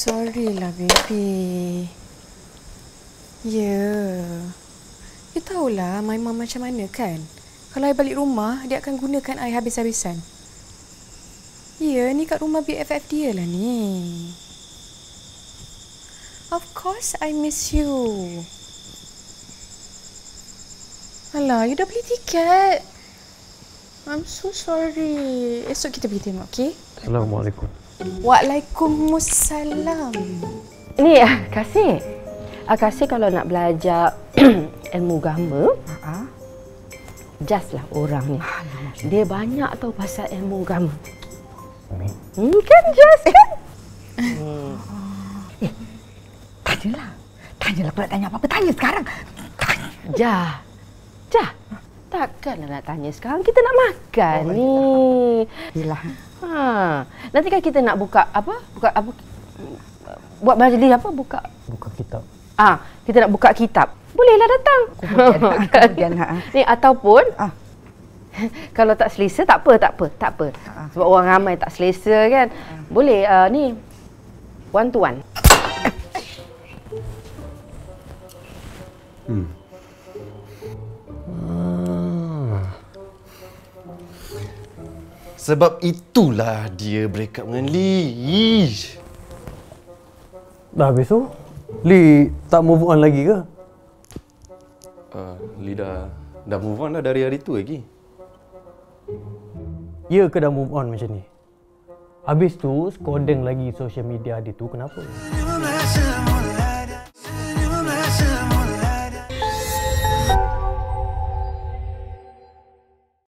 sorry lah, baby. You tahulah my mom macam mana kan? Kalau I balik rumah, dia akan gunakan I habis-habisan. Ni kat rumah BFF dia lah ni. Of course, I miss you. Alah, you dah beli tiket. I'm so sorry. Esok kita pergi tengok, okey? Assalamualaikum. Waalaikumsalam. Ni, Kasih. Kasih kalau nak belajar ilmu agama, just lah orang ni. Dia banyak tahu pasal ilmu agama. Kan just kan? Tanyalah pula tanya apa-apa. Tanya sekarang. Jah. Takkanlah nak tanya sekarang. Kita nak makan ni. Yelah. Nanti kan kita nak buka apa? Buat majlis apa? Buka kitab. Kita nak buka kitab. Bolehlah datang. Kemudian. Ni ataupun kalau tak selesa tak apa. Sebab orang ramai tak selesa kan. Boleh ni one to one. Sebab itulah dia break up dengan Lee. Dah habis tu? Lee tak move on lagi ke? Lee dah move on dah dari hari tu lagi. Ya ke dah move on macam ni? Habis tu, skodeng lagi social media dia tu, kenapa?